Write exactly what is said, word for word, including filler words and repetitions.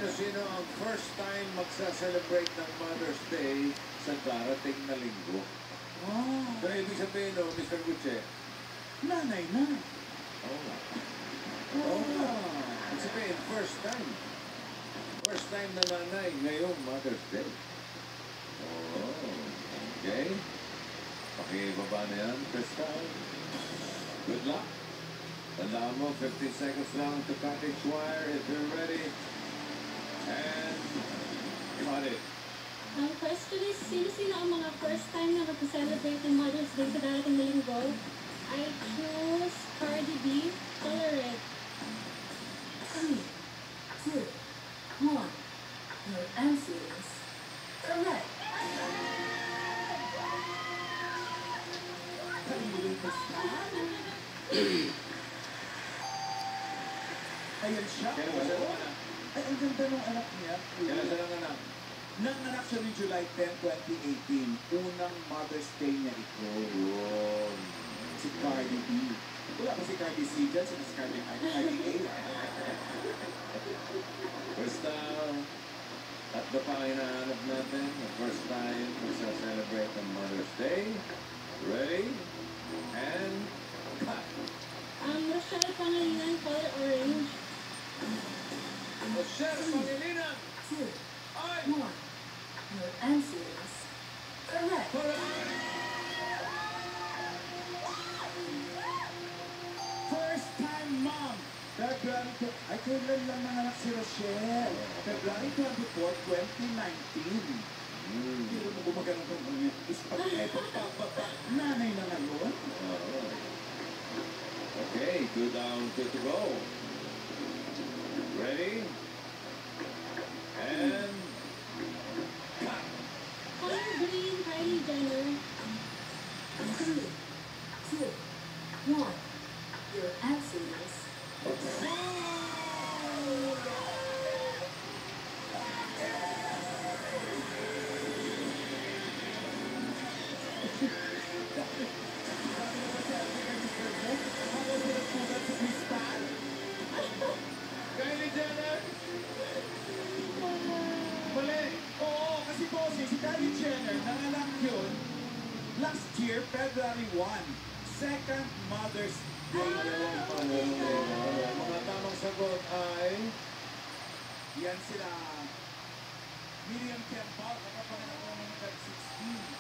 Sino-sino ang first time magsa-celebrate ng Mother's Day sa darating na linggo? Wow. So, ibig sabihin, no, mister Gucci? Nanay na. Oo nga. Oo nga. Ibig sabihin, first time. First time na nanay ngayong Mother's Day. Oh, okay. Pakibaba na yan, Crystal. Good luck. Tandaan mo, fifteen seconds lang to cottage wire if you're ready. And cut it. Ang question is, sino-sino ang mga first time na mag-celebrate ng Mother's Day sa darating na linggo? I choose Cardi B, Tolerate. Three, two, one. Your answer is correct. Ayan siya. Kailan ba siya nanganak? Ay, ang ganda ng anak niya. Kailan siya nanganak? Nanganak siya ni July tenth, twenty eighteen. Unang Mother's Day niya ito. Yun. Si Cardi B. Wala pa si Cardi C dyan, si Cardi A. Crystal, tatlo pa ang hinahanap natin. The first time magsa-celebrate ng Mother's Day. Ready? And cut. Ang Rochelle Pangilinan, color orange. Rochelle Pangilinan! Two, Ay! one. Your answer is correct. First time mom. February two. Ay, kailan lang nanganak si Rochelle? February twenty-fourth, twenty nineteen. Hmm. Hindi mo gumagano'n kang mga ispagneto. Nanay na ngayon. Oh. Okay, two down, two to go. Ready? And cut. Color green, Kylie Jenner. Three, two, one. Your answer is Kylie Jenner! Mali. Oo, kasi bossy, si Kylie Jenner, nanganak yun last year, February first. Second Mother's Day. Mga tamang sagot ay Yan sila. Miriam Kempal, kapag nakuha ng sixteen.